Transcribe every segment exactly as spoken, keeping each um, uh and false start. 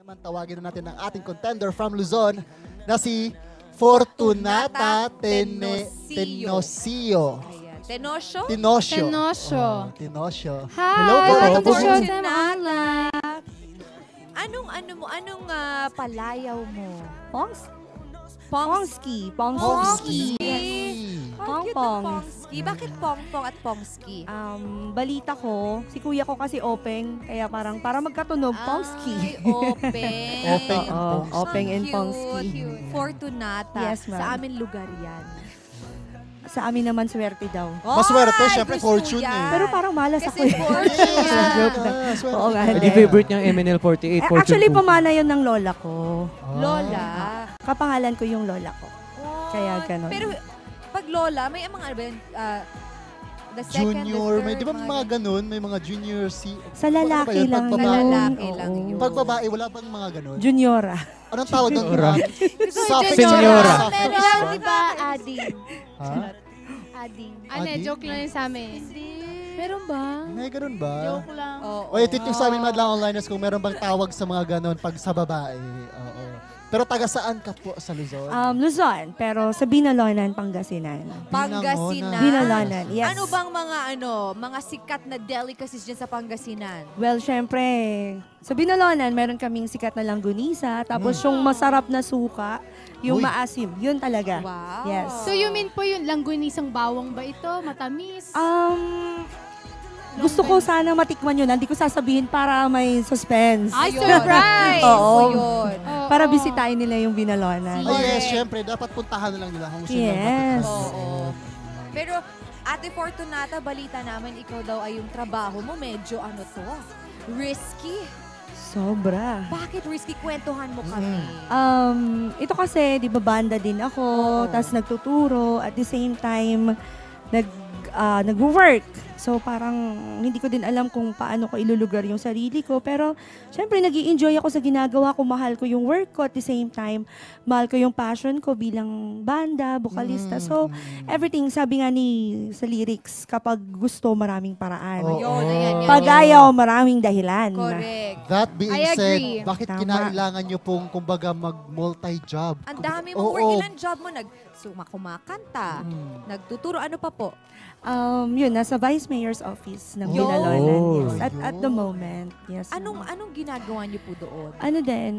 naman tawagin na natin ang ating contender from Luzon na si Fortunata Tene Tenosio. Tenosio? Tenosio. Tenosio. Oh, Tenosio. Hi, Hello po. welcome to Hello po. Showtime Online. Anong ano mo? Anong ah, palayaw mo? Pongs? Pongs. Pongski. Pongski. Pongski. Ang cute ng Pongpong. Pongski. Bakit Pongpong at Pongski? Um, balita ko, si kuya ko kasi open, kaya parang para magkatunog, Pongski. Ay, open. Open and Oo, Pongski. open and Cute, Pongski. cute. Fortunata. Yes, ma'am. Sa amin lugar yan. Sa amin naman, swerte daw. Maswerte, Ay, syempre, gusto fortune yan. eh. Pero parang malas Kasi ako eh. fortune. Joke lang. Ah, swerte Oo nga, ka. hindi. Hindi favorite niyang M N L forty-eight, Eh, Fortune actually, cookie. pamana yun ng lola ko. Ah. Lola. Kapangalan ko yung lola ko. Oh, Kaya ganon. Pero pag Lola, may mga ano ba yun? Ah, the second, Junior, the third, may di ba mga ganun? May mga junior si... Sa lalaki Ano ba yun? lang Pag yun. babae? Lalaki lang Oo. yun. Pag babae, wala bang mga ganun? Juniora. Anong tawag doon? Juniora. Suffix. Senyora. Suffix. Pero di ba adding? Ha? Adding. Ano, Adi? joke lang yun sa amin. Hindi. Meron ba? May ganun ba? Joke lang. Oo. O, itit yung sa amin madlang online kung meron bang tawag sa mga ganun pag sa babae. Oo. Pero taga saan ka po sa Luzon? Um, Luzon, pero sa Binalonan, Pangasinan. Pangasinan. Binalonan, yes. Ano bang mga ano, mga sikat na delicacies dyan sa Pangasinan? Well, syempre, sa Binalonan, meron kaming sikat na langgunisa. Tapos yung masarap na suka, yung Uy. maasim, yun talaga. Wow. Yes. So you mean po yung langgunisang bawang ba ito? Matamis? Um, gusto ko sana matikman yun. Hindi ko sasabihin para may suspense. Ay, Yun. surprise! Oo. O yun. Oo. Para bisitahin nila yung Binalonan. Ay, yes, Correct. syempre. Dapat puntahan na lang nila kung gusto nilang Yes. matikman. Oo. Pero Ate Fortunata, balita namin ikaw daw ay yung trabaho mo medyo ano to, risky. Sobra. Bakit risky? Kwentuhan mo kami. Um, ito kasi, di ba, banda din ako, Oo. tapos nagtuturo, at the same time, nag, ah, nag-work. So parang hindi ko din alam kung paano ko ilulugar yung sarili ko. Pero syempre nag enjoy ako sa ginagawa ko. Mahal ko yung work ko at the same time. Mahal ko yung passion ko bilang banda, vokalista. So everything, sabi nga ni sa lyrics, kapag gusto, maraming paraan. Oo. Yun, ayan, yan. Pag ayaw, maraming dahilan. Correct. That being I said, agree. bakit Tama. kinailangan nyo pong kumbaga mag-multi-job? Ang dami mong Oo. work. Ilan job mo? Nag suma- kumakanta, Hmm. nagtuturo. Ano pa po? Um, yun, nasa Vice Mayor's office ng Oh. Binalonan. Yes. At, Ayun. at the moment, yes. Anong anong ginagawa niyo po doon? Ano din,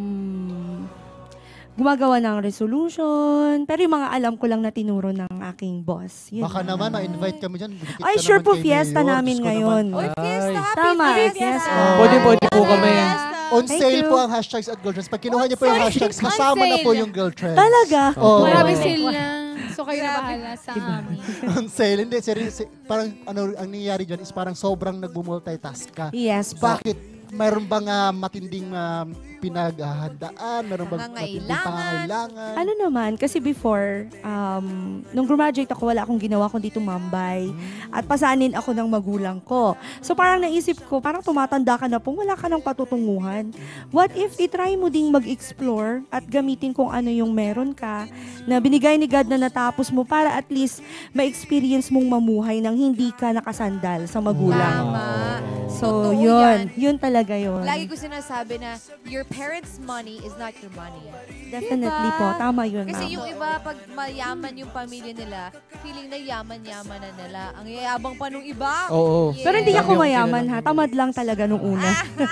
um, gumagawa ng resolution. Pero yung mga alam ko lang na tinuro ng aking boss. Yun Baka lang. naman ma-invite kami dyan. Dikit Ay, ka sure naman po, kay fiesta Mayor. namin Diyos ko ngayon. naman. Oy, fiesta! Happy Tama, fiesta! yes, po. Pwede, pwede po kami. On Thank sale you. po ang hashtags at girlfriends. Pag kinuha niyo po yung hashtags, kasama na po yung girlfriends. Talaga? Oo. Marami Oh. sale lang. So kayo na bahala sa amin. On sale. Hindi, seri- si- parang ano, ang nangyayari dyan is parang sobrang nagbo-multitask ka. Yes po. Bakit? Mayroon bang ah, matinding ah, pinaghahandaan? Mayroon bang matinding Pangangailangan? pangangailangan? Ano naman, kasi before, um, nung graduate ako, wala akong ginawa kundi tumambay. At pasanin ako ng magulang ko. So parang naisip ko, parang tumatanda ka na po, wala ka ng patutunguhan. What if itry mo ding mag-explore at gamitin kung ano yung meron ka na binigay ni God na natapos mo para at least ma-experience mong mamuhay nang hindi ka nakasandal sa magulang. Tama. So, Totoo yun. yan. Yun talaga yun. Lagi ko sinasabi na your parents' money is not your money. Definitely Diba? po. Tama yun, Kasi ma'am. yung iba, pag mayaman yung pamilya nila, feeling na yaman-yaman na nila. Ang yayabang pa nung iba. Oo. Yes. Pero hindi ako Dami akong mayaman kilala. ha. Tamad lang talaga nung una.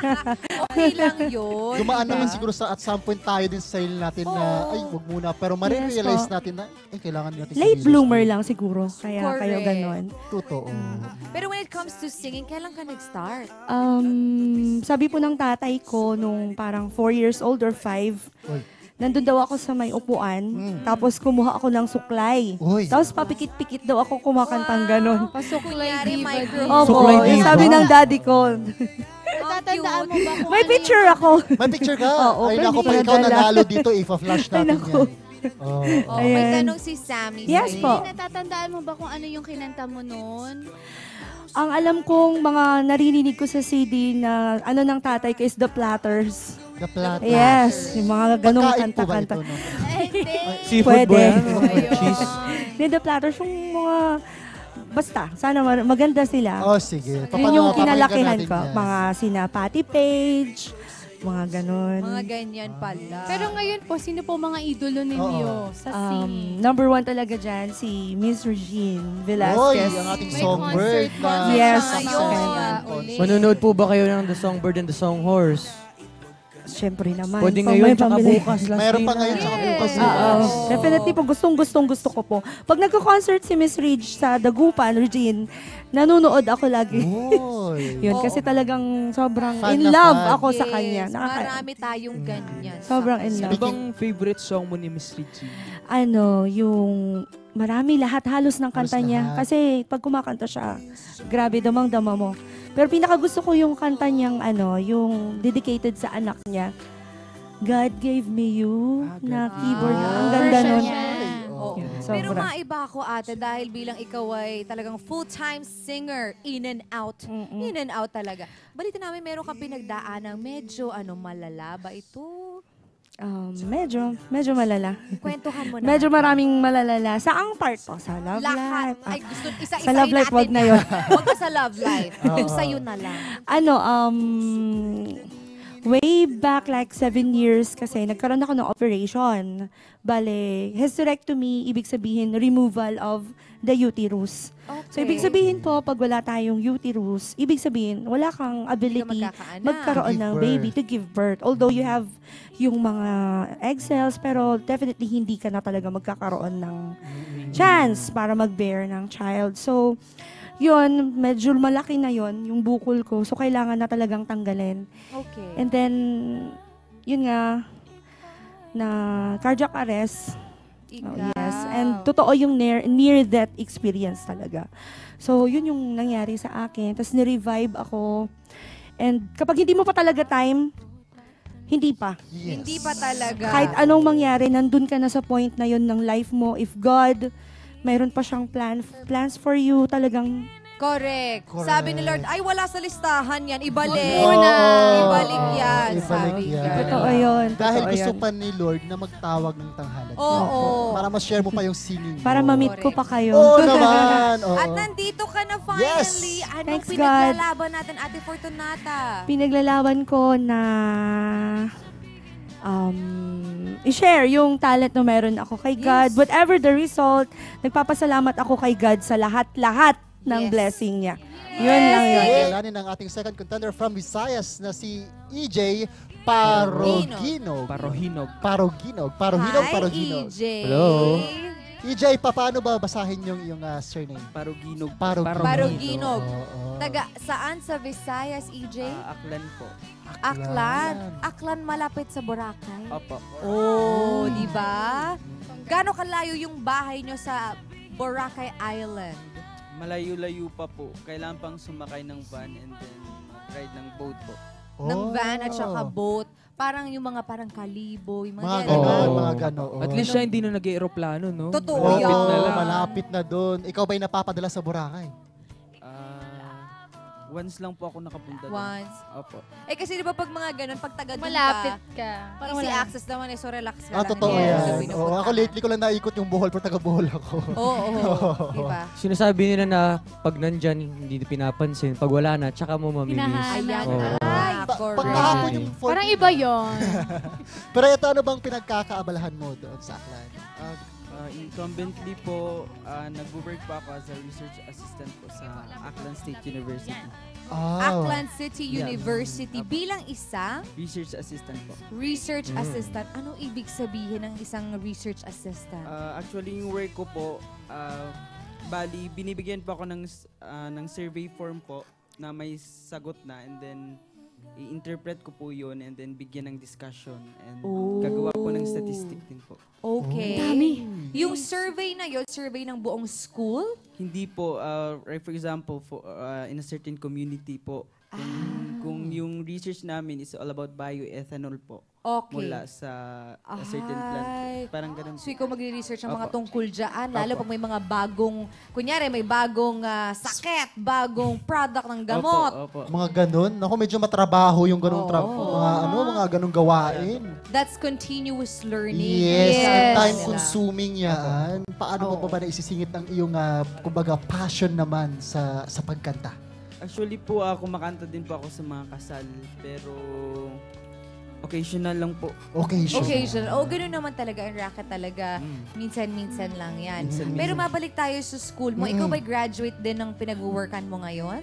Okay lang yun. Dumaan naman siguro sa at some point tayo din sa sarili natin na, Oo. ay, wag muna. Pero Yes ma-realize po. natin na, ay, kailangan natin Late kumilos. bloomer lang siguro. Kaya kayo Correct. ganon. Totoo. Pero when it comes to singing, kailan ka nag-start? Um, sabi po ng tatay ko nung parang four years old or five, Uy. nandun daw ako sa may upuan, Mm. tapos kumuha ako ng suklay. Uy. Tapos papikit-pikit daw ako kumakantang ganon. Pasuklay Kunyari, diva. micro- din. Opo, Suklay yung diva. sabi ng daddy ko. Natatandaan mo ba kung May ano picture yung... ako. May picture ka. Oo, ay, pero naku, hindi pag ko ikaw nadala. nanalo dito, ipa-flash Ay, natin naku. yan. Oh. Oh, may Ayan. tanong si Sammy. Yes sa'yo. po. Natatandaan mo ba kung ano yung kinanta mo noon? Ang alam kong mga naririnig ko sa C D na ano ng tatay ko is The Platters. The Plata. Yes, yung mga ganong Pagkain po ba kanta-kanta. ito, no? Eh, hindi. Seafood Pwede. ba yan? Cheese? Hindi, The Platters, yung mga... Basta, sana ma- maganda sila. Oh, sige. Yun yung Papakinggan kinalakihan natin ko. yan. Mga sina Patty Page, mga ganon. Mga ganyan pala. Pero ngayon po, sino po mga idolo ninyo sa Um, singing? number one talaga dyan, si Miss Regine Oy, Velasquez. ang ating May songbird concert, na concert Yes. sa Ayun, second ah, concert. ulit. Manonood po ba kayo ng The Songbird and the Songhorse? Siyempre naman. Pwede Pag ngayon may tsaka pambili. bukas. Last Mayroon day pa na. ngayon tsaka bukas. Yes. Oo. Oo. Definitely po, gustong gustong gusto ko po. Pag nagko-concert si Miss Reg sa Dagupan, Regine, nanonood ako lagi. Oy. Yun, Oo. kasi talagang sobrang Fan in na love fan. ako sa Yes, kanya. Nakaka- marami tayong ganyan. Sobrang sa in kanya. love. Ano bang favorite song mo ni Miss Regine? ano, yung marami lahat halos ng kanta Halos niya. lahat. Kasi pag kumakanta siya, grabe, damang-dama mo. Pero pinaka gusto ko yung kanta niyang ano, yung dedicated sa anak niya. God gave me you Ah, God na gave keyboard. me you. Ang ganda Version nun. niya. Oo. Yeah, Pero sobra. maiba ako ate dahil bilang ikaw ay talagang full-time singer, in and out. Mm-mm. In and out talaga. Balita namin meron kang pinagdaan ng medyo ano malala ba ito? Um, medyo, medyo malala. Kwentuhan mo na. Medyo maraming malalala. Sa ang part po, sa love Lahat. life. Ah, Ay, gusto, isa-isa sa love life, wag na yun. Huwag ka sa love life. Yung Oo. sa'yo na lang. ano, um, way back like seven years kasi nagkaroon ako ng operation. Bale, hysterectomy, ibig sabihin removal of the uterus. Okay. So, ibig sabihin po, pag wala tayong uterus, ibig sabihin, wala kang Hindi ka ability magkakaanak. magkaroon To give ng birth. baby, to give birth. Although you have yung mga egg cells, pero definitely hindi ka na talaga magkakaroon ng chance para mag-bear ng child. So, yun, medyo malaki na yun, yung bukol ko. So, kailangan na talagang tanggalin. Okay. And then, yun nga, na cardiac arrest. Ikaw. Oh, yes. And totoo yung near, near-death experience talaga. So, yun yung nangyari sa akin. Tapos, nirevive ako. And kapag hindi mo pa talaga time, hindi pa. Yes. Hindi pa talaga. Kahit anong mangyari, nandun ka na sa point na yun ng life mo. If God, mayroon pa siyang plan, plans for you, talagang Correct. Correct. Sabi ni Lord, ay wala sa listahan yan. Ibalik. Oo. Ibalik yan. Ibalik sabi yan. niya. totoo yun. Dahil totoo gusto yan. pa ni Lord na magtawag ng tanghalan. Oo. Para ma-share mo pa yung singing mo. Para ma-meet ko pa kayo. Oo naman. Oo. At nandito ka na finally. Yes. Anong Thanks, God. pinaglalaban natin, Ate Fortunata? Pinaglalaban ko na um, i-share yung talent na meron ako kay God. Yes. Whatever the result, nagpapasalamat ako kay God sa lahat-lahat ng Yes. blessing niya. Yun lang yun. Kilalanin ng ating second contender from Visayas na si E J Paroginog. Parohinog. Paroginog. Parohinog, Hi, Paroginog. E J. Hello. E J, pa, paano ba basahin yung, yung uh, surname? Paroginog. Paroginog. Paroginog. Oo. Taga, saan sa Visayas, E J? Ah, Aklan po. Aklan. Aklan malapit sa Boracay. Opo. Oh, di ba? Gaano kalayo yung bahay nyo sa Boracay Island? Malayo-layo pa po. Kailangan pang sumakay ng van and then ride ng boat po. Ng Oh. van at saka boat. Parang yung mga parang kalibo, yung mga, Mga ganun. ganon, Oo. mga ganon. At least siya hindi na nag-aeroplano, no? Totoo Oo, yan. na lang. malapit na doon. Ikaw ba'y napapadala sa Boracay? Ah, once lang po ako nakapunta doon. Once. Opo. Eh kasi di ba pag mga ganun, pag taga doon Malapit ka, ka. parang easy access naman eh, so relax ka Ah, lang. totoo Yes. yan. So, Oo, pinupuntahan. ako lately ko lang naikot yung Bohol, pero taga Bohol ako. Oo, oo. Di ba? Sinasabi nila na pag nandyan, hindi pinapansin. Pag wala na, tsaka mo mamimiss. Hinahanap. Ayan. Oo. Ay, Pa- correct. pagkahapon yung fourth- Parang iba yon. Pero ito, ano bang pinagkakaabalahan mo doon sa Aklan? Ah, ah, incumbently po, ah, nag-work po ako as a research assistant po sa Aklan State University. Ah, Aklan City Yeah. University bilang isang Research assistant po. research Mm. assistant. Anong ibig sabihin ng isang research assistant? Ah, actually, yung work ko po, ah, bali, binibigyan po ako ng, s- ah, ng survey form po na may sagot na and then i-interpret ko po yun and then bigyan ng discussion and Oh. gagawa po ng statistic din po. Okay. Dami. Yung survey na yun, survey ng buong school? Hindi po, uh, right, for example, for, uh, in a certain community po, kung, Ah. kung yung research namin is all about bioethanol po Okay. mula sa a certain plant. Ay. Parang ganun po. So ikaw magre-research ng mga Opo. tungkol dyan, lalo Opo. pag may mga bagong, kunyari may bagong ah, sakit, bagong product ng gamot. Opo, opo. mga ganun. Ako medyo matrabaho yung ganung Oo. tra- mga ano, mga ganung gawain. That's continuous learning. Yes, Yes. and time consuming yan. Paano mo Oo. pa ba naisisingit ang iyong ah, kumbaga passion naman sa sa pagkanta? Actually po, ako kumakanta din po ako sa mga kasal. Pero Occasional lang po. Occasion. Occasion. Oh, ganun naman talaga. Ang racket talaga. Minsan-minsan lang yan. Pero mabalik tayo sa school mo. Ikaw Mm. ba'y graduate din ng pinag-workan mo ngayon?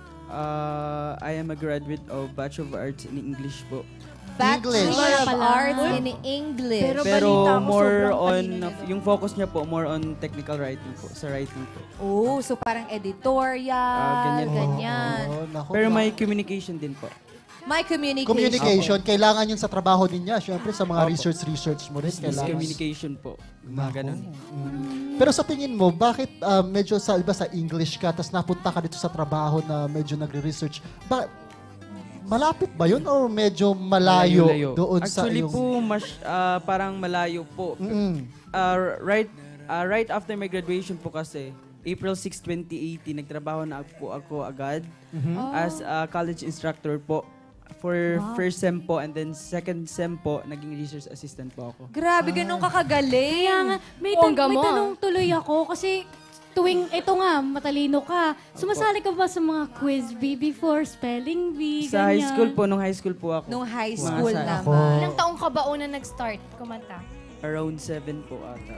Uh, I am a graduate of Bachelor of Arts in English po. English. Bachelor of Pala. Arts in English. Pero Pero balita ko, more sobrang on, talino daw. yung focus niya po, more on technical writing po, sa writing po. Oh, so parang editorial, Ah, ganyan. ganyan. Oo, naku, Pero naku. may communication din po. My communication. Communication, kailangan yun sa trabaho din niya. Siyempre, sa mga Opo. research-research mo rin, Business kailangan. communication po. Mga ganun. Mm. Pero sa tingin mo, bakit ah, medyo sa iba sa English ka, tapos napunta ka dito sa trabaho na medyo nagre-research? Ba malapit ba yun or medyo malayo, Malayo-layo. doon sa Actually iyong... po, mas, ah, parang malayo po. Mm-mm. Uh, right uh, right after my graduation po kasi, April sixth, twenty eighteen, nagtrabaho na po ako agad as a college instructor po for first sem po, and then second sem po, naging research assistant po ako. Grabe, ganun ka kagaling. Kaya nga, may, tan- Bongga may mo, ah. tanong tuloy ako kasi tuwing, ito nga, matalino ka. Sumasali ka ba sa mga quiz bee before, spelling bee, Sa high ganyan? school po, nung high school po ako, Nung high Wow. school Mga sa- naman. Ilang taong ka ba una nag-start kumanta? around seven po ata.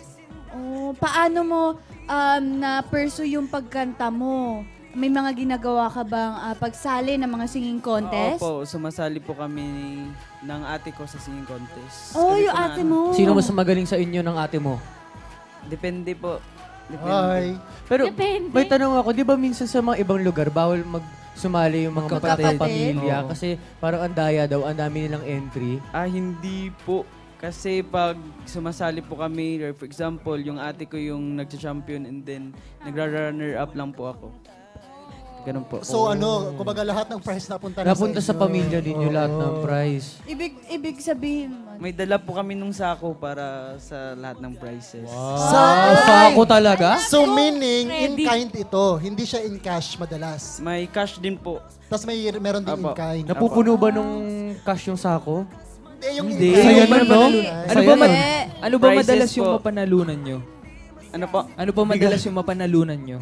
Oh, paano mo um, na-pursue yung pagkanta mo? May mga ginagawa ka bang ah, pagsali ng mga singing contest? Oo po, sumasali po kami ng ate ko sa singing contest. Oh, Kami yung po na ate ano, mo. Sino mas magaling sa inyo ng ate mo? Depende po. Depende. Ay. Pero Depende. may tanong ako, di ba minsan sa mga ibang lugar, bawal mag sumali yung mga Magkapatid. magkapatid pamilya Oo. kasi parang ang daya daw, ang dami nilang entry. Ah, hindi po. Kasi pag sumasali po kami, or for example, yung ate ko yung nag-champion and then nagra-runner up lang po ako. Ganun po. So ano, kumbaga lahat ng prize napunta na Napunta sa inyo. pamilya ninyo lahat ng prize. Ibig, ibig sabihin mo. May dala po kami nung sako para sa lahat ng prizes. Sa, Ako talaga? So meaning, in kind ito. Hindi siya in cash madalas. May cash din po. Tapos may meron din in Apo. kind. Napupuno ba nung cash yung sako? Hindi, yung in Hindi. kind. Saya yung na, no? in-kind. Ano ba, ma- Eh, ano ba Prizes madalas yung po. mapanalunan nyo? Ano po? Ano ba madalas yung mapanalunan nyo?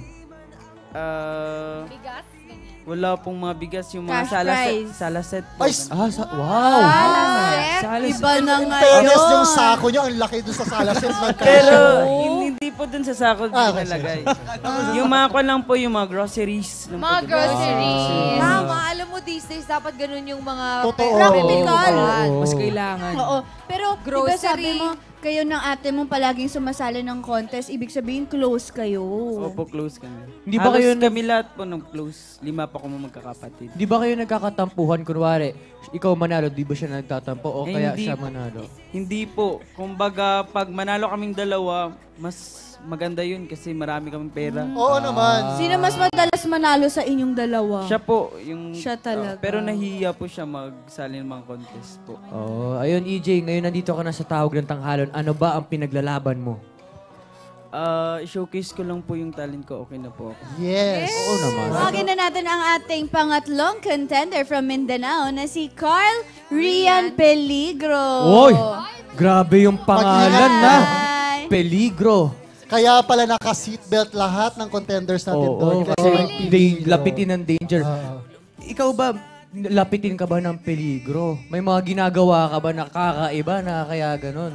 Ah, Bigas? wala pong mga bigas, yung mga Cash sala set, prize. sala set po. Ay, Ah, sa, wow! Salaset? Salas- Iba na In ngayon. fairness, yung sako nyo, ang laki doon sa salaset ng cash. Pero hindi po dun sa sako Ah, ah, okay, nalagay. yung mga ko lang po, yung mga groceries. lang po Mga dun. groceries. Tama, alam mo these days, dapat ganun yung mga Totoo. practical. Oo. Mas kailangan. Oo. Pero, di ba Grocery. sabi mo, kayo ng ate mo palaging sumasali ng contest, ibig sabihin close kayo. Opo, close kami. Hindi ba Halos kayo nag- kami lahat po nung close. Lima pa kami magkakapatid. Di ba kayo nagkakatampuhan? Kunwari, ikaw manalo, di ba siya nagtatampo? O Eh, kaya hindi siya po. manalo? Hindi po. Kumbaga, pag manalo kaming dalawa, mas maganda yun kasi marami kaming pera. Oo naman. Sino mas madalas manalo sa inyong dalawa? Siya po, yung... Siya talaga. Ah, pero nahihiya po siya magsali ng mga contest po. Oh, ayun E J, ngayon nandito ka na sa Tawag ng Tanghalan. Ano ba ang pinaglalaban mo? Ah, showcase ko lang po yung talent ko. Okay na po ako. Yes. Oo naman. Tawagin na natin ang ating pangatlong contender from Mindanao na si Carl Rian Peligro. Oy! Grabe yung pangalan na. Hi. Peligro. Kaya pala naka-seatbelt lahat ng contenders natin doon. Oo, Kasi may kasi peligro. lapitin ng danger. Oo. Ikaw ba, lapitin ka ba ng peligro? May mga ginagawa ka ba na kakaiba na kaya ganun?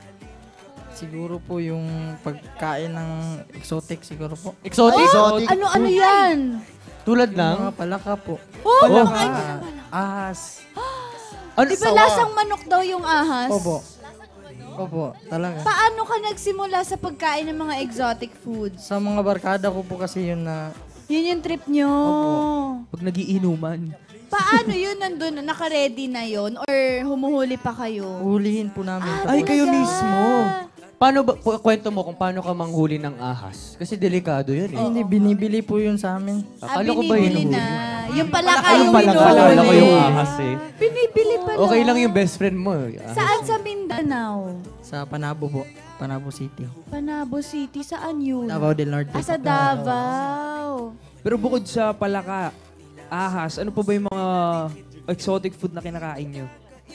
Siguro po yung pagkain ng exotic siguro po. Exotic? Exotic. Ano-ano yan? Tulad Mga ng? palaka po. Oh, Palaka, ahas. Ano? di ba lasang manok daw yung ahas? Opo. Opo, talaga. Paano ka nagsimula sa pagkain ng mga exotic foods? Sa mga barkada ko po kasi yun na Yun yung trip nyo. Pag nagiinuman. Paano yun nandun? Naka-ready na yun? Or humuhuli pa kayo? uhulihin po namin. Ah, po. Ay, kayo talaga? mismo. Paano ba, pu- kwento mo kung paano ka manghuli ng ahas? Kasi delikado yun eh. Eh, hindi, binibili po yun sa amin. Ah, Akala ko ba binibili yun? na. Yung palaka Ayun yung pala, hinuhuli. akala ko yung ahas eh. Binibili pala. Okay lang yung best friend mo. eh. Ahas. Saan sa Mindanao? Sa Panabo po. Panabo City. Panabo City. Saan yun? Davao del Norte. Ah, sa Davao. Pero bukod sa palaka, ahas, ano pa ba yung mga exotic food na kinakain nyo?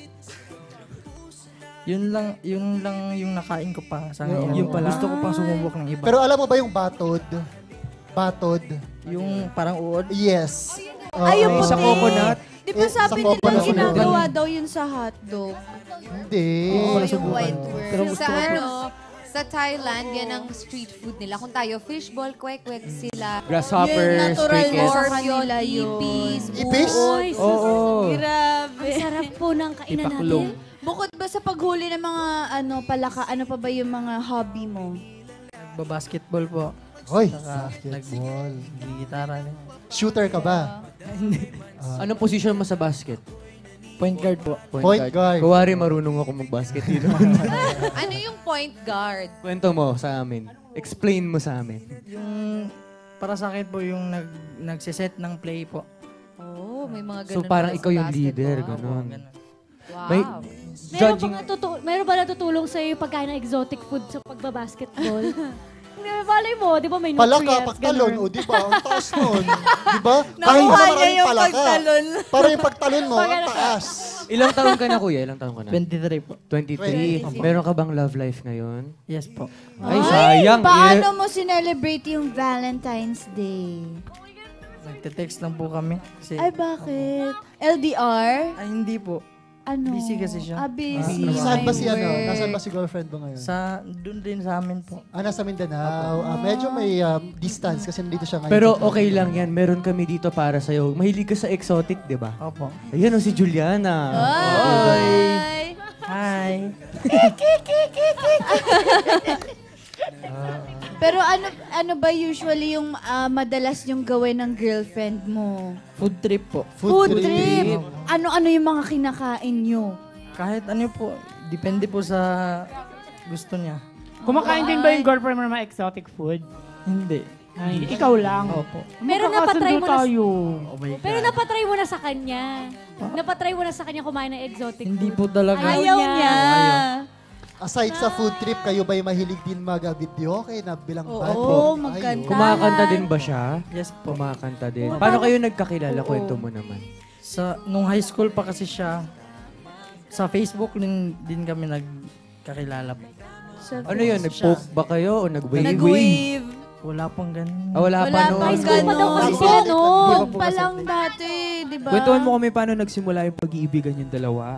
Yun lang, yun lang yung nakain ko pa sa ngayon. Yun pala. Gusto ko pang sumubok ng iba. Pero alam mo ba yung batod? Batod? yung parang uod. Yes. Ay, yung Oo. Sa puti. coconut. Di Di ba Eh, sabi sa Copa nila na sunod. ginagawa daw yun sa hotdog? Hindi. Oo, wala yung subukan. white Pero worm. gusto Sa ko po. ano, sa Thailand, yan ang street food nila. Kung tayo, fishball, kwek-kwek sila. Grasshoppers, Yun, natural crickets. sa Scorpion, kanila yun. ipis, Ipis? Ay, sus. Oo. Grabe. Ang sarap po ng kainan Ipakulong. natin. Bukod ba sa paghuli ng mga ano palaka, ano pa ba yung mga hobby mo? Nagbabasketball po. Hoy, Saka basketball. Nagigitara rin. Shooter ka ba? Anong position mo sa basket? Point guard po. Point guard. Kuwari marunong ako mag-basket dito. Ano yung point guard? Kwento mo sa amin. Explain mo sa amin. Yung para sa akin po yung nag nagsiset ng play po. Oh, may mga So ganun parang pala sa ikaw yung leader, basketball. ganun. Ganun. Wow. May- Meron, Judging- ba natutu- meron ba natutulong sa'yo yung pagkain ng exotic food sa pagbabasketball? Hindi, malay mo, di ba may nutrients? Palaka, pagtalon. ganun. O, di ba? Ang taas nun. Di ba? Nakuha wala niya maraming yung palaka. pagtalon. Para yung pagtalon mo, Pag- ang taas. Ilang taon ka na, kuya? Ilang taon ka na? twenty-three po. twenty-three. Meron ka bang love life ngayon? Yes po. Ay, sayang. Paano Eh, mo sinelebrate yung Valentine's Day? Nagte-text lang po kami. Kasi, Ay, bakit? L D R? Ay, hindi po. Ano? Busy kasi siya. Ah, busy. Ah, Saan ba si ano? Work. Nasaan ba si girlfriend mo ngayon? Sa, dun din sa amin po. Ah, nasa Mindanao. Ah, medyo may um, distance kasi nandito siya ngayon. Pero okay lang yan. Meron kami dito para sa'yo. Mahilig ka sa exotic, di ba? Opo. Ayan o si Juliana. Ay! Hi! Pero ano ano ba usually yung ah, madalas yung gawin ng girlfriend mo? Food trip po. Food, trip. Ano-ano yung mga kinakain nyo? Kahit ano po, depende po sa gusto niya. Kumakain din ba yung girlfriend mo ng mga exotic food? Hindi. Ay, ikaw lang. Opo. Pero napatry mo na, tayo. Oh my God. pero napatry mo na sa kanya. Napatry mo na sa kanya kumain ng exotic Hindi food. po talaga. Ayaw niya. Aside sa food trip, kayo ba'y mahilig din mag-video? Okay, na bilang band? Oo, Ay, magkanta. Kumakanta din ba siya? Yes po. Kumakanta din. Paano kayo nagkakilala? Kwento mo naman. Sa, nung high school pa kasi siya, sa Facebook din, din kami nagkakilala po. Ano yun? Nag-poke ba kayo o nag-wave? Nag-wave. Wala pong ganun. Ah, wala, Wala pa pang noon. High school pa daw kasi Ako, sila di noon. ba po Pa kasi- lang dati, di ba? Kwentuhan mo kami paano nagsimula yung pag-iibigan yung dalawa.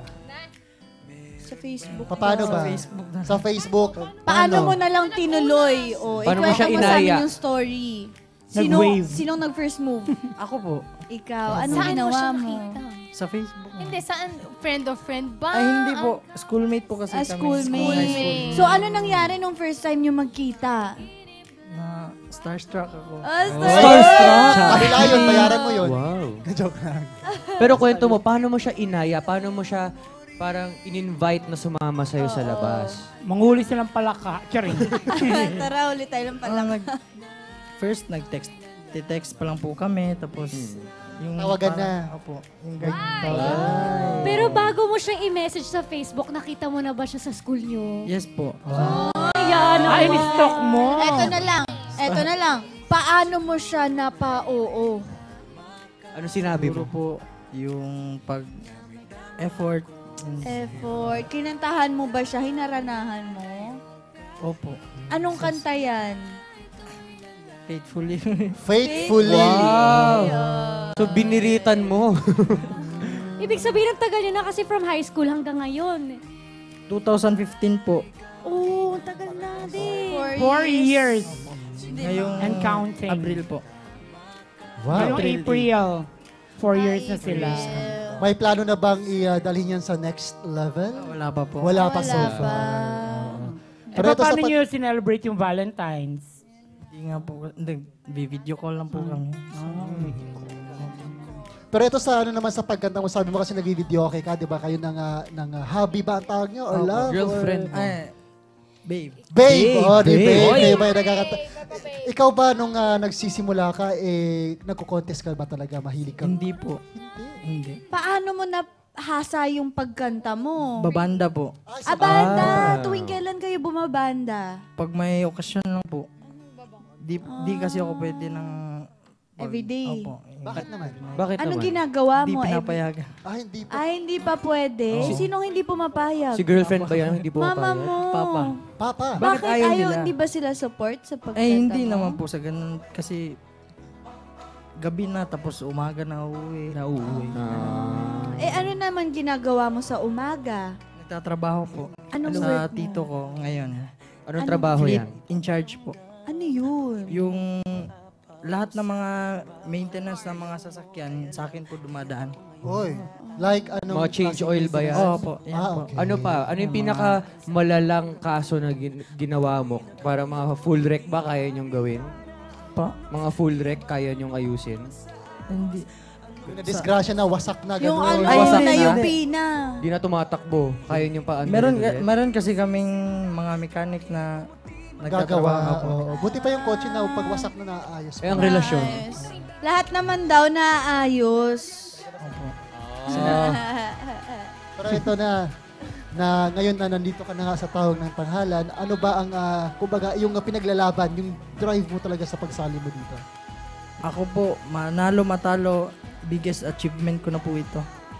Sa Facebook. Paano Sa ba? Facebook na. Sa Facebook. Paano mo na lang tinuloy? O, Paano mo ikwento siya mo sa amin inaya? yung story. Sino, Nag-wave. sinong nag-first move? Ako po. Ikaw. Anong Saan mo ginawa siya mo? nakita? Sa Facebook. na. Hindi, saan? Friend of friend ba? Ay, hindi po. Schoolmate po kasi Ah, kami. schoolmate. High school. So, ano nangyari nung first time nyo magkita? Na starstruck ako. Ah, Starstruck? Kabila yun, bayaran mo yun. Wow. Joke lang. Pero kwento mo, paano mo siya inaya? Paano mo siya parang in-invite na sumama sa'yo sa labas? Manghuli silang palaka. Charing. Tara, ulit tayo lang pala. Ah, nag, first, nag-text. Te-text pa lang po kami. Tapos, yung... Tawagan parang- na. Opo. Yung guard. Tawagan. Pero bago mo siya i-message sa Facebook, nakita mo na ba siya sa school nyo? Yes po. Ayan, Ay, ni-stalk mo. Eto na lang. Eto na lang. Paano mo siya napa-oo? Ano sinabi Siguro mo? po, yung pag-effort. Effort. Kinantahan mo ba siya? Hinaranahan mo? Opo. Anong kanta yan? Faithfully. Faithfully. Wow! So, biniritan mo. Ibig sabihin, ang tagal niya na kasi from high school hanggang ngayon. twenty fifteen po. Oo, oh, tagal na din. Four years. Ngayong And counting. April po. Wow. Ngayong April. Four years na sila. May plano na bang i-dalhin yan sa next level? Wala pa po. Wala pa so Wala far. pa. Eh, Pero ito sa paano pag- nyo celebrate yung Valentine's? Hindi nga po. Hindi, video call lang po kami. Pero ito sa ano naman sa pagkanta mo, sabi mo kasi nag-video okay ka, di ba? Kayo ng, ah, ng ah, hobby ba ang tawag nyo? Or Opo. love? Girlfriend. Or... Ay, babe. Babe! Oh, di Babe. babe. Oy. Kayo ba yung nagkakata... Ikaw ba nung ah, nagsisimula ka, eh, nagko-contest ka ba talaga? Mahilig ka? Hindi po. Hindi. Paano mo nahasa yung pagkanta mo? Babanda po. Ah, banda. Ah. Tuwing kailan kayo bumabanda? Pag may okasyon lang po. Di, di kasi ako pwede ng... pag- Everyday. Opo. Bakit naman? Bakit Anong naman? ginagawa Di mo? Eh, pinapayagan. Ah, hindi pa. Ay, hindi pa pwede. Sinong hindi pumapayag? Si girlfriend ba yan? Hindi po Mama papayag? mo. Papa. Papa. Bakit, Bakit ayaw ayaw, nila? hindi ba sila support sa pagkanta Ay, hindi mo? naman po sa ganun. Kasi gabi na, tapos umaga na uuwi. Na uuwi. Eh, ano naman ginagawa mo sa umaga? Nagtatrabaho po. Anong sa work mo? tito ko ngayon. Anong trabaho Fleet yan? in charge po. Ano yun? Yung lahat ng mga maintenance ng mga sasakyan, sa akin po dumadaan. Oy, like ano? Mga change oil ba yan? Oo po, yan Ah, po. okay. Ano pa? Ano yung pinaka malalang kaso na gin- ginawa mo? Para mga full wreck ba kaya niyong gawin? Pa? Mga full wreck kaya niyong ayusin? Hindi. Yung na-disgrasya na, wasak na, Yung gano'n. ano, Ay, yung hindi, nayupina. Di na tumatakbo. Kaya niyong pa Meron, meron kasi kaming mga mechanic na nagtatrabaho Gagawa. po. Oo. Buti pa yung kotse na pag wasak na naayos. Eh, ang relasyon. Ayos. Lahat naman daw naayos. Opo. Pero ito na, na ngayon na nandito ka na nga sa tawag ng tanghalan, ano ba ang, uh, kumbaga, yung uh, pinaglalaban, yung drive mo talaga sa pagsali mo dito? Ako po, manalo matalo, biggest achievement ko na po ito.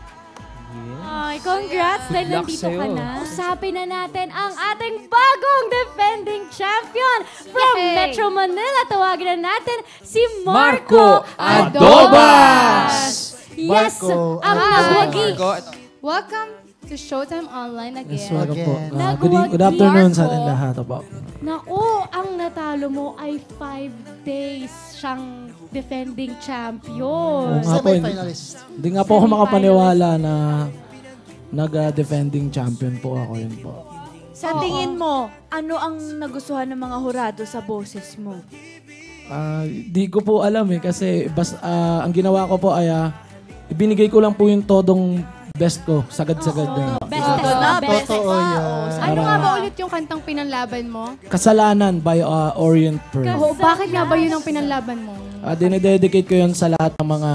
Ay, congrats dahil luck nandito sa'yo. ka na. Usapin na natin ang ating bagong defending champion from Yay! Metro Manila. Tawagin na natin si Marco Marco, Adobas! Yes, Marco ang Adobas. nagwagi. Welcome to Showtime Online again. Yes, welcome po. Again. Uh, good, e- good afternoon sa ating Marco. lahat. Opo. Naku, ang natalo mo ay five days siyang defending champion. Oo nga po, hindi, Semi-finalist. hindi nga po ako makapaniwala na nag-defending champion po ako yun po. Sa tingin mo, ano ang nagustuhan ng mga hurado sa boses mo? Ah, di ko po alam eh kasi bas, ah, ang ginawa ko po ay ah, ibinigay ko lang po yung todong best ko, sagad-sagad na. Best Ito test na, na, best. best. Totoo yan. Ano nga ba ulit yung kantang pinanlaban mo? Kasalanan by ah, Orient Pearl. Oh, bakit nga ba yun ang pinanlaban mo? Ah, dinededicate ko yun sa lahat ng mga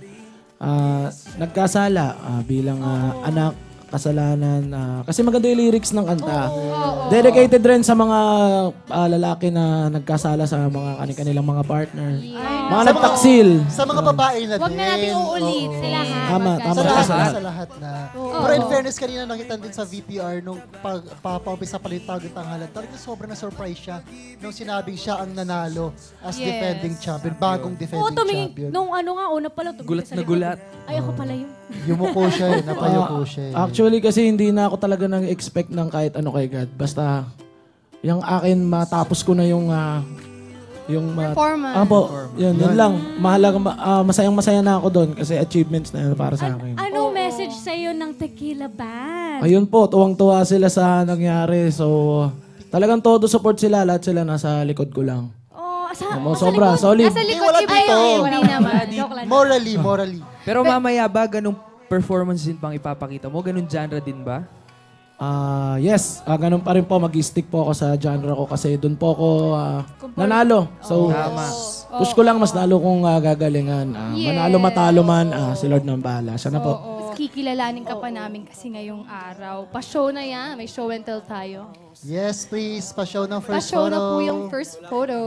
ah, nagkasala ah, bilang ah, anak, kasalanan. ah, kasi maganda yung lyrics ng kanta. Dedicated rin sa mga ah, lalaki na nagkasala sa mga kanilang mga partner. Mga Sa nagtaksil. Sa mga babae na Huwag din. na natin uulit Oo. sila ha. Tama, Magka- tama. Sa Sa lahat, lahat. sa lahat na. Pero in fairness, kanina nakita din sa V P R nung pag papaumpisa pa rin tawag ng tanghalan, talagang sobrang na-surprise siya nung sinabing siya ang nanalo as Yes. defending champion, bagong Oo, defending tumingin. champion. Nung ano nga, una pala, tumingin Gulat sa na likod. gulat. Ay, ako pala yun. Yumuko siya eh, napayuko siya eh. Actually, kasi hindi na ako talaga nag-expect ng kahit ano kay God. Basta, yung akin, matapos ko na yung... ah, yung ma- Performance. Ah, po, yun, yun lang. Mahalaga, ma- ah, masayang-masaya na ako doon kasi achievements na yun para sa akin. Anong message sa'yo ng Tequila Band? Ayun po, tuwang-tuwa sila sa nangyari. So, talagang todo support sila. Lahat sila nasa likod ko lang. Oh, sa, Mo, sa sobra, likod. solid. Nasa Hindi, likod wala iba dito. yun. Hindi naman. Joke lang. Morally, morally. Pero mamaya ba, ganung performance din pang ipapakita mo? Ganun genre din ba? Ah, yes, ah, ganun pa rin po. Mag-stick po ako sa genre ko kasi doon po ako ah, nanalo. So, Tama. push ko lang mas lalo kong ah, gagalingan. Ah, Yes. Manalo matalo man, ah, si Lord ng bahala. Siya na po. Oo. Kikilalanin ka pa namin kasi ngayong araw. Pa-show na yan. May show and tell tayo. Yes, please. Pa-show ng first Pa-show photo. na po yung first photo.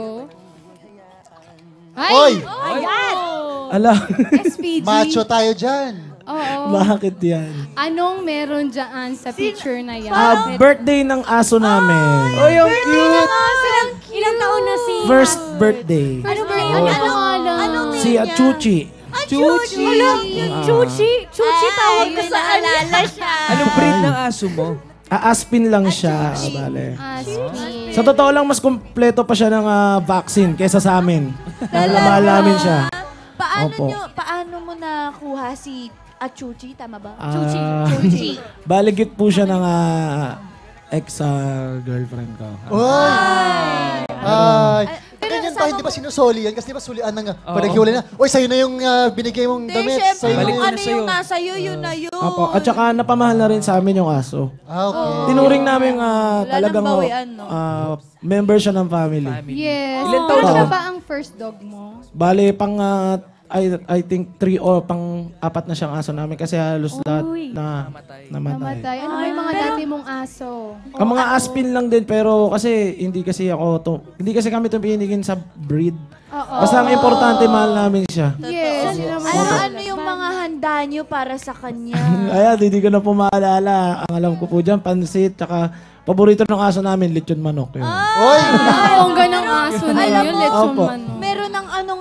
Ay! Oy! Ayan! Ala, S P G. Macho tayo dyan. Oo. bakit yan? Anong meron dyan sa picture na yan? Ah, birthday ng aso namin. Oh, yung cute! Ilang, ilang taon na si... First birthday. Ano ba? Ano pangalan? Anong Si ah, Chuchi. Chuchi! Chuchi? Chuchi, tawag ka sa naalala siya. Anong breed ng aso mo? Aaspin lang siya. Bale. Aspi. Sa totoo lang, mas kumpleto pa siya ng ah, vaccine kaysa sa amin. Dahil mahal namin siya. Paano Opo. nyo, paano mo nakuha si Achuchi? Tama ba? Ah, Chuchi. Baligit po siya ng ah, ex-girlfriend ko. Oy! Ay! Ganyan pa, hindi ba sinusoli yan? Kasi di ba sulian na nga. Pag naghiwalay na, oy, sa'yo na yung ah, binigay mong Hindi, damit. syempre, Sa'yo Balik kung na ano sa'yo. yung nasa iyo, yun na yun. Apo. At saka napamahal na rin sa amin yung aso. Ah, okay. Tinuring namin ah, Wala talagang nang bawian, no? ah, member siya ng family. Yes. Ilan taon Ano siya? ba ang first dog mo? Bale, pang ah, I, I think three or pang apat na siyang aso namin kasi halos lahat Uy. na namatay. Namatay. Ano ba yung mga dati mong aso? Ang mga aspin lang din pero kasi hindi kasi ako to, hindi kasi kami tumingin sa breed. Oo. Basta ang importante mahal namin siya. Yes. Ano, ano yung mga handa nyo para sa kanya? Ayan, hindi ko na po maalala. Ang alam ko po dyan, pansit, tsaka paborito ng aso namin, lechon manok. Yun. Oy! Ang bongga ng aso na yun. Lechon Opo. manok. Meron ng ano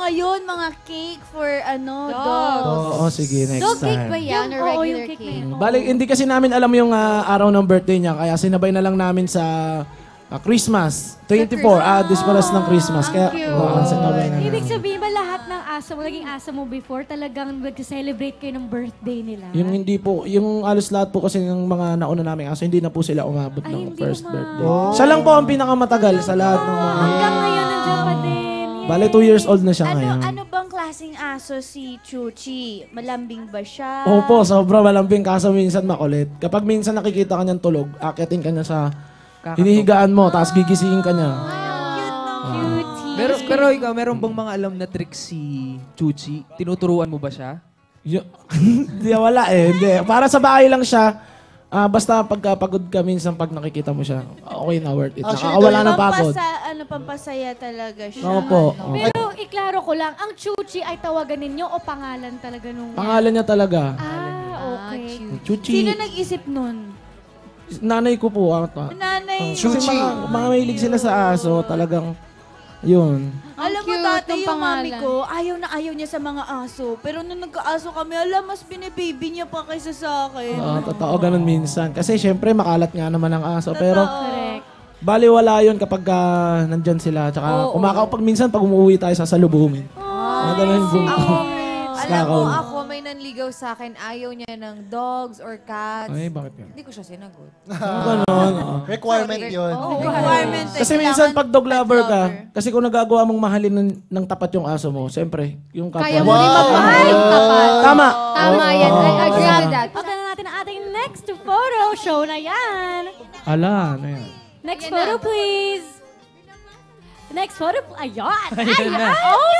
ngayon, mga cake for ano, Dogs. dogs. Oo, oh, sige, next Dog cake time. ba yan or Yung- oo, regular yung cake na cake? yan. Balik, hindi kasi namin alam yung ah, araw ng birthday niya, kaya sinabay na lang namin sa ah, Christmas. twenty-four, ah, this paras ng Christmas. Kaya, cute. oo, sinabay na Ibig namin. sabihin ba lahat ng asa mo, naging asa mo before, talagang nag-celebrate kayo ng birthday nila? Yung hindi po, yung alos lahat po kasi ng mga nauna namin aso, hindi na po sila umabot Ay, ng hindi first umabot. birthday. Siya lang po ang pinakamatagal sa lahat ng mga... Hanggang ngayon nandiyan pa din. Yay. Bale, two years old na siya Ano, ngayon. ano bang klaseng aso si Chuchi? Malambing ba siya? Opo, sobra malambing kaso minsan makulit. Kapag minsan nakikita ka niyang tulog, akitin ka niya sa hinihigaan mo, tapos gigisingin ka niya. Cutie. Pero, pero ikaw, meron bang mga alam na trick si Chuchi? Tinuturuan mo ba siya? Y- Hindi, wala eh. Hindi. Para sa bahay lang siya. Ah, basta pagkapagod ka minsan pag nakikita mo siya, okay na, worth it. Actually, Nakakawala ng pagod. Pampasa, ano, pampasaya talaga siya. Opo. Ano. Oh. Pero iklaro ko lang, ang Chuchi ay tawagan ninyo o pangalan talaga nung... Pangalan niya talaga. Ah, okay. Chuchi. Sino nag-isip nun? Nanay ko po ata. Nanay. Kasi mga, mga mahilig sila sa aso, talagang, yun. Alam mo cute dati ng yung mami pangalan. ko, ayaw na ayaw niya sa mga aso. Pero nung nagka-aso kami, alam, mas binibaby niya pa kaysa sa akin. Oo, totoo, ganun minsan. Kasi syempre, makalat nga naman ang aso. Pero, Correct. bali wala yun kapag ah, nandyan sila. Tsaka, Oo. kumakaw pag minsan, pag umuwi tayo, sasalubungin. Mga ganun yung Ako, alam mo, Kakaw. ako may nanligaw sa akin, ayaw niya ng dogs or cats. Ay, bakit yun? Hindi ko siya sinagot. Ganun, oo. Requirement yun. Oo. Requirement. eh, Kasi kailangan minsan pag dog pet lover ka, lover. kasi kung nagagawa mong mahalin ng, ng tapat yung aso mo, siyempre, yung kapwa. Kaya mo rin mamahal ng tapat. Tama. Tama yan. I agree Tama. with that. Okay na natin ang ating next photo. Show na yan. Ala, ano yan? Next photo, please. Next photo, pl- ayan. Ayun na. Oh,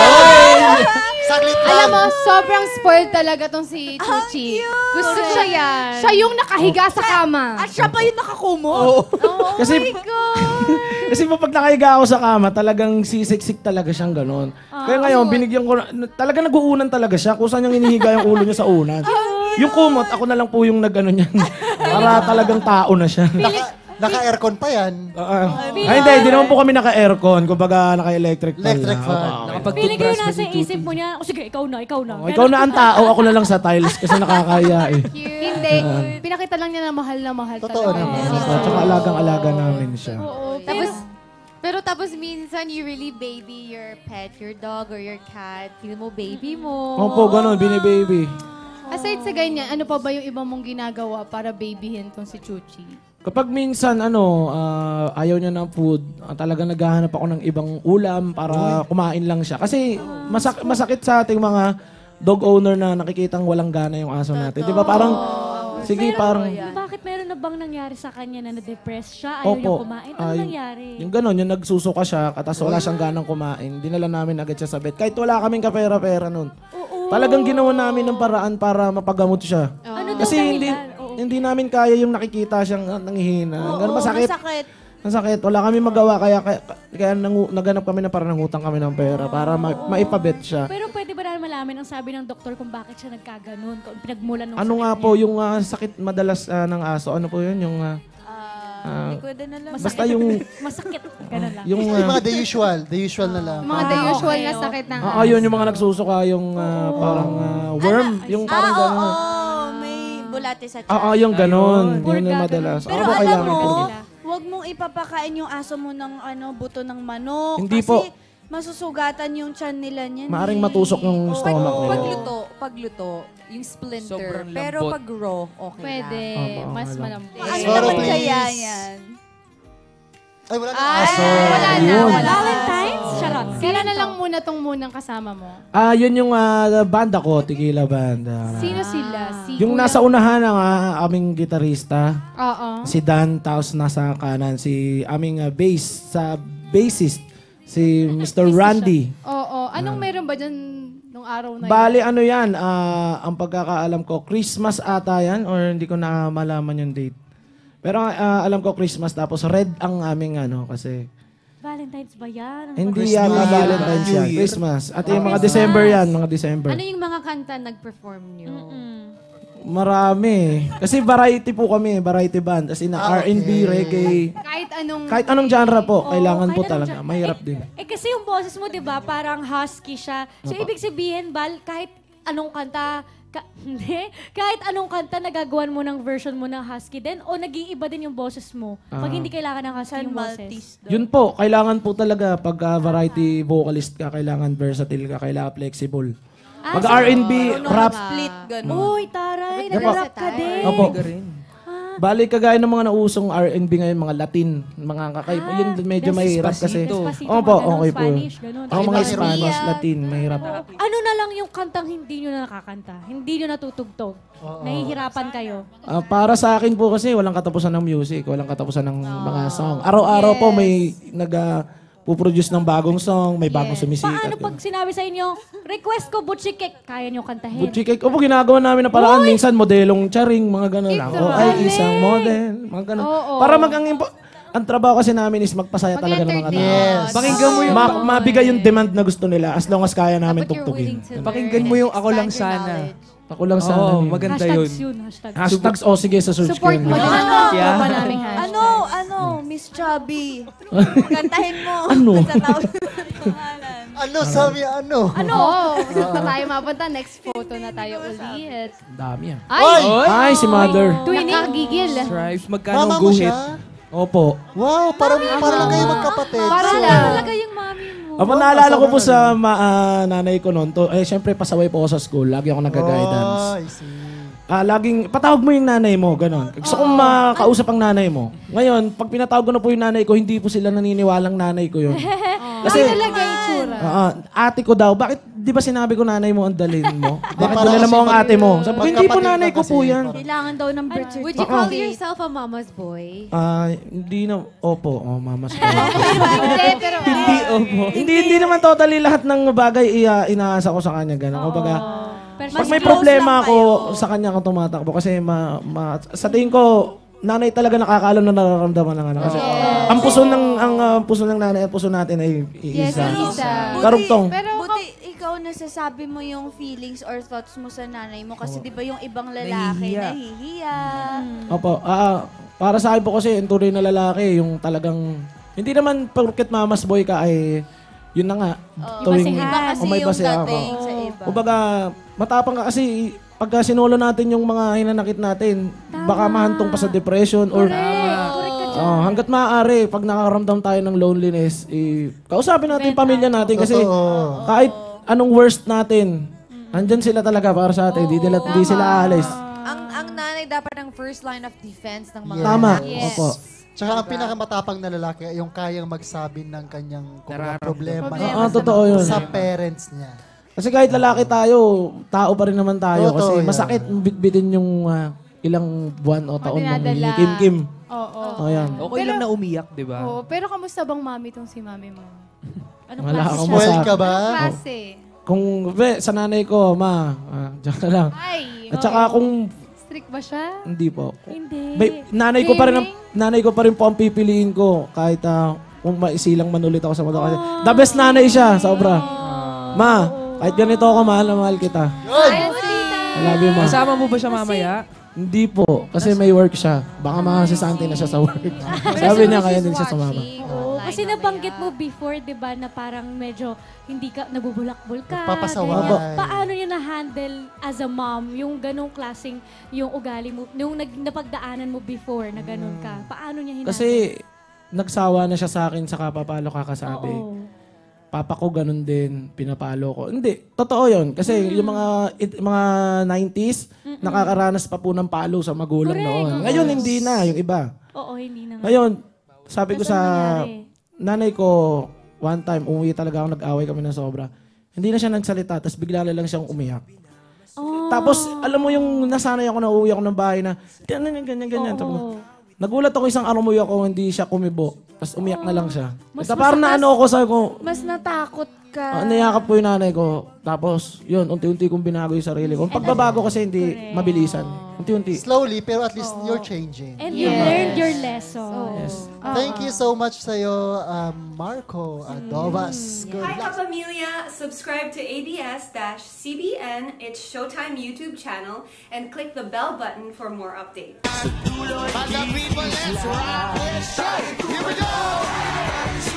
Saglit lang. Alam mo, sobrang spoiled talaga tong si Chuchi. Gusto siya yan. Siya yung nakahiga sa kama. At siya pa yung nakakumo. Kasi, kasi po pag nakahiga ako sa kama, talagang sisiksik talaga siyang ganon. Kaya ngayon, binigyan ko, na, talaga nag-uunan talaga siya kung saan niyang inihiga yung ulo niya sa unan. Yung kumot, ako na lang po yung nag-ano niyan. Para talagang tao na siya. Naka-aircon pa yan. Uh, ay, hindi, hindi naman po kami naka-aircon. Kumbaga, naka-electric fan Electric lang. fan. Okay, okay. Feeling ko Nakapag-toothbrush yun ka nasa si isip Chuchi. mo niya. O sige, ikaw na, ikaw na. Oh, ikaw na ang tao, ako na lang sa tiles kasi nakakaya eh. Hindi. Pinakita lang niya na mahal na mahal Totoo talaga. naman. So, tsaka alagang-alaga namin siya. Oo. Tapos, pero tapos minsan you really baby your pet, your dog or your cat. Feel mo baby mo. Opo, ganun, bini-baby. Aside sa ganyan, ano pa ba yung iba mong ginagawa para babyhin tong si Chuchi? Kapag minsan, ano, ah, ayaw niya ng food, ah, talagang naghahanap ako ng ibang ulam para kumain lang siya. Kasi masak- masakit sa ating mga dog owner na nakikitang walang gana yung aso natin. Di ba parang, sige, parang, Bakit meron na bang nangyari sa kanya na na-depress siya? Ayaw niya opo, kumain? Ano ah, yung- nangyari? yung gano'n, yung nagsusuka siya, katas wala siyang ganang kumain, dinala namin agad siya sa vet. Kahit wala kaming kapera-pera nun. Talagang ginawa namin ng paraan para mapagamot siya. Ano daw Kasi hindi, dahilan? Oo. hindi namin kaya yung nakikita siyang ah, nanghihina. Ganun masakit. Masakit. Masakit. Wala kami magawa kaya kaya, kaya nangu, naganap kami na para nangutang kami ng pera para ma, maipabet siya. Pero pwede ba namin malaman ang sabi ng doktor kung bakit siya nagkaganon? Kung pinagmulan ng Ano sakit nga niya? po yung ah, sakit madalas ah, ng aso? Ano po yun? Yung ah, Ah, hindi ko din alam. basta yung Masakit. Ganun lang. yung Yung ah, mga the usual. The usual na lang. Mga the Ah, usual okay, na oh. sakit ng ah, ah, yun yung mga nagsusuka yung ah, parang ah, worm, yung Ah, parang oo. gano'n. May bulate sa Ah, ah, tiyan. yung gano'n. Poor Yun yung gaga. madalas. Pero Ako po alam kailangan mo, po. huwag mong ipapakain yung aso mo ng ano buto ng manok. Hindi kasi po. masusugatan yung tiyan nila niyan. Maaring eh. matusok yung Oo. stomach nila. Pagluto, pagluto, yung splinter. Sobrang Pero lambot. pag raw, okay Pwede. lang. Opo, Mas okay lang. malambot. Ano Photo, naman please. kaya yan? Ay, wala na Ay, aso. wala na, Yun. wala na. Valentine's? Charot. Sino na lang muna tong munang kasama mo? Ah, yun yung ah, banda ko, Tequila Banda. Sino sila? Si Yung Kuya- nasa unahan ang ah, aming gitarista, Oo. si Dan, tapos nasa kanan si aming ah, bass, sa bassist, si Mister Randy. Oo. Anong meron ba dyan nung araw na Bali, yun? ano yan, ah, ang pagkakaalam ko, Christmas ata yan, or hindi ko na malaman yung date. Pero ah, alam ko Christmas, tapos red ang aming ano, kasi Valentine's ba yan? Ang hindi Christmas. yan, ah, Valentine's New yan, Year. Christmas. At yung mga Christmas. December yan, mga December. Ano yung mga kanta nag-perform nyo? Marami. Kasi variety po kami, variety band. As in, Ah, R and B, okay. reggae. Kahit anong... Kahit anong genre po, Oo, kailangan kahit po anong talaga. genre. Mahirap eh, din. Eh kasi yung boses mo, di ba, parang husky siya. So, Opo. ibig sabihin, Bal, kahit anong kanta, ka, hindi, kahit anong kanta nagagawan mo ng version mo ng husky din, o nag-iiba din yung boses mo pag Ah. hindi kailangan ng husky San yung boses. Maltese daw. Yun po, kailangan po talaga pag ah, variety vocalist ka, kailangan versatile ka, kailangan flexible. Ah, Pag so- R and B, Marunong rap, mag-split, gano'n. Uy, taray, Opo. nag-rap ka din. Opo. Ka rin. Bali kagaya ng mga nausong R and B ngayon, mga Latin, mga kakay, Ah, yun medyo mahirap kasi. Despacito, Opo, mga ganun, okay po. Spanish, ganun. Ang mga Iba- Spanish, Iba- Latin, mahirap. Ano na lang yung kantang hindi nyo na nakakanta? Hindi nyo natutugtog? Nahihirapan kayo? Ah, para sa akin po kasi walang katapusan ng music, walang katapusan ng mga song. Araw-araw po may nag ah, puproduce ng bagong song, may bagong sumisikat. Paano pag sinabi sa inyo, request ko butchikek, kaya nyo kantahin? Butchikek. Opo, ginagawa namin na paraan. Minsan, modelong charing, mga gano'n lang. O ay, isang model, mga gano'n. Oo. Para mag ang, impo- ang trabaho kasi namin is magpasaya talaga ng mga tao. Yes. Pakinggan mo yung... Ma- mabigay yung demand na gusto nila as long as kaya namin But you're willing tugtugin. to Pakinggan learn mo and yung Ako Lang expand your Sana. knowledge. Ako lang sana. Oo, yun. maganda yun. Hashtags yun, hashtags. Hashtags, o sige, sa search ko Support yun. mo din ang Ano? tropa naming hashtag. Ano, ano, Miss Chubby. Kantahin mo. Ano? Sa tawag ng pangalan. Ano, sabi, ano? Ano? Saan pa tayo mapunta? Next photo na tayo ulit. Dami ah. Ay! Ay, si mother. Nakagigil. Stripes, magkano Mama ang mo guhit? siya? Opo. Wow, parang, parang lang kayo magkapatid. Para So, lang. Talaga yung mami mo. Opo, naalala ko po sa ma- ah, nanay ko noon. To, eh, syempre, pasaway po ako sa school. Lagi ako nagka-guidance. Oh, I see. Ah, laging, patawag mo yung nanay mo, gano'n. Gusto kong makausap ang nanay mo. Ngayon, pag pinatawag ko na po yung nanay ko, hindi po sila naniniwalang nanay ko yun. Kasi, Ay, talaga yung tsura. ah, ah, ate ko daw, bakit di ba sinabi ko nanay mo ang dalhin mo? bakit parang dinala mo kasi ang mag- ate mo? Sabi ko, hindi po magkapatid nanay na ko kasi, po yan. parang- Kailangan daw ng birth Would you certificate. call yourself a mama's boy? Ah, hindi na, opo, oh, mama. Hindi, pero... Hindi, opo. hindi, hindi naman totally lahat ng bagay ia, inaasa ko sa kanya, gano'n. Kumbaga, Pero pag mas may close problema lang ako, kayo. sa kanya ako tumatakbo kasi ma, ma, sa tingin ko, nanay talaga nakakaalam na nararamdaman ng anak. Kasi ang puso ng ang ah, puso ng nanay at puso natin ay Yes, iisa. isa. Karugtong. Pero buti ikaw nasasabi mo yung feelings or thoughts mo sa nanay mo kasi di ba yung ibang lalaki Nahihiya. nahihiya. Opo, ah, para sa akin po kasi yung tunay na lalaki, yung talagang hindi naman porket mama's boy ka ay yun na nga. tuwing Iba kasi o may yung base ako. dating sa iba. Kumbaga, matapang ka kasi pagka sinolo natin yung mga hinanakit natin, baka mahantong pa sa depression or oh, hanggat maaari, pag nakakaramdam tayo ng loneliness, eh, kausapin natin yung pamilya natin kasi Totoo. kahit anong worst natin, andyan sila talaga para sa atin. Di, nila, di sila aalis. ang ang nanay dapat ang first line of defense ng mga Yes. Tama. lalaki. Opo. Tsaka ang pinakamatapang na lalaki ay yung kayang magsabi ng kanyang kumbaga, Nararamdaman. problema Oo, niya Ah, totoo yun. sa parents niya. Kasi kahit lalaki tayo, tao pa rin naman tayo. Totoo Kasi yan. masakit bitbitin yung ah, ilang buwan o taon mong dinadala. kim-kim. Oo. O yan. Okay lang na umiyak, di ba? Oo, pero kamusta bang mami tong si mami mo? Anong Wala klase akong siya? Spoiled masabi. ka ba? Anong klase? Kung, be, sa nanay ko, ma, ah, diyan ka lang. Ay, At saka oo. kung, Strict ba siya? hindi po. Hindi. May, nanay ko pa rin, ang- nanay ko pa rin po ang pipiliin ko kahit ah, kung maisilang man ulit ako sa mga kasi. The best nanay siya, sobra. Ma, kahit ganito ako, mahal na mahal kita. I love you, ma. Kasama mo ba siya mamaya? Hindi po, kasi may work siya. Baka makasisante na siya sa work. Sabi niya, kaya din siya sumama. Oo, kasi nabanggit mo before, di ba, na parang medyo hindi ka, nabubulakbul ka. Nagpapasaway. ganyan. Paano nyo na-handle as a mom yung ganong klaseng yung ugali mo, yung nag, napagdaanan mo before na ganon ka? Paano niya hinandle? Kasi nagsawa na siya sa akin sa kapapalo kakasabi. Oo. Papa ko ganun din, pinapalo ko. Hindi, totoo yun. Kasi yung mga it, mga nineties, nakakaranas pa po ng palo sa magulang Correct, noon. oo. Ngayon, hindi na, yung iba. Oo, hindi na nga. Ngayon, sabi ko Tapos sa ano nangyari? nanay ko, one time, umuwi talaga ako, nag-away kami ng sobra. Hindi na siya nagsalita, tapos bigla na lang siyang umiyak. Oh. Tapos, alam mo yung nasanay ako na uwi ako ng bahay na, ganyan, ganyan, ganyan. Sabi ko, nagulat ako isang araw umuwi ako, hindi siya kumibo. Tapos umiyak na lang siya. Mas Mas parang mas- na ano ako, sabi ko, Mas natakot ka. Ah, niyakap po yung nanay ko. Tapos, yun, unti-unti kong binago yung sarili ko. Ang pagbabago kasi hindi mabilisan. Unti-unti. Slowly, pero at least you're changing. And you learned your lesson. Yes. Thank you so much sa'yo, um, Marco Adobas. Good Hi, luck. Kapamilya! Subscribe to A B S C B N, its Showtime YouTube channel, and click the bell button for more updates. Here we go!